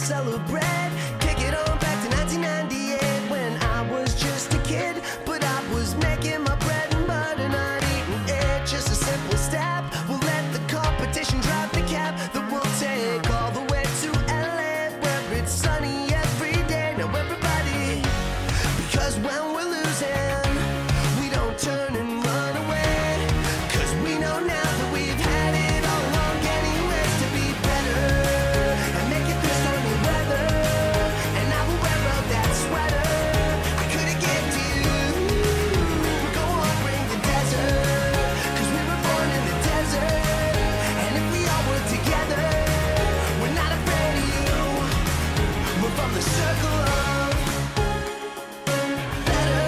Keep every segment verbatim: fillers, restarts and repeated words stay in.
celebrate. Take it on back to nineteen ninety-eight when I was just a kid, but I was making my bread and butter, not eating it. Just a simple step. We'll let the competition drop the cap. That we'll take all the way to L A where it's sunny every day. Now everybody, because when we're losing, we don't turn and run away. Cause we know now that we've had it all along. Getting ways to be better and make it through stormy weather. And I will wear out that sweater I couldn't give to you. Go on, bring the desert, cause we were born in the desert. And if we all work together, we're not afraid of you. We're from the circle of better.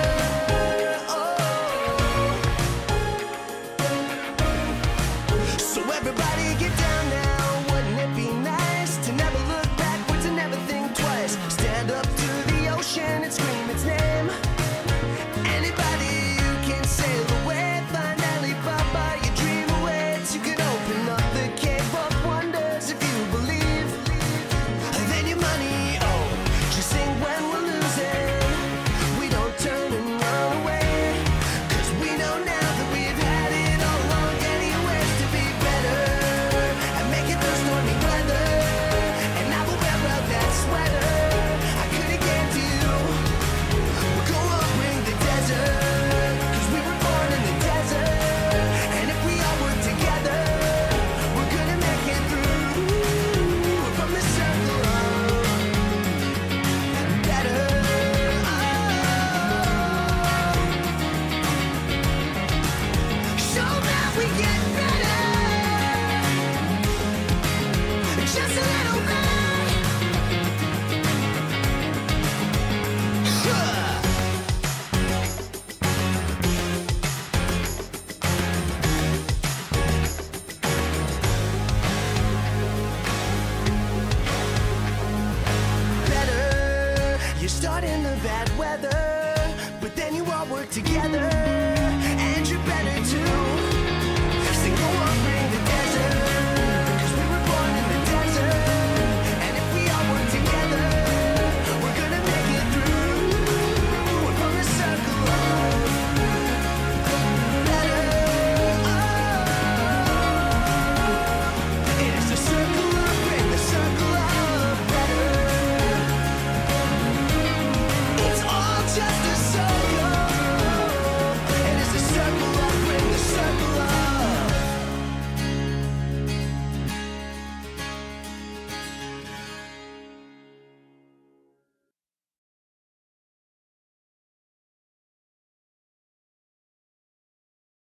Oh. So everybody get down now. Wouldn't it be nice to never look backwards and never think twice? Stand up to the ocean and scream its name. Anybody who can sail away, find Alibaba, your dream awaits. You can open up the cave of wonders if you believe. Then your money, oh, just sing when we're losing. We don't turn and run away. Cause we know now that we've had it all along. Getting ways to be better and make it through stormy weather. And I will wear out that sweater I couldn't give to you. We'll go up, bring the desert, cause we were born in the desert. And if we all work together, we're gonna make it through. We're from the circle of better. Oh. So now we get better, just a little bit. Huh. Better, you start in the bad weather, but then you all work together.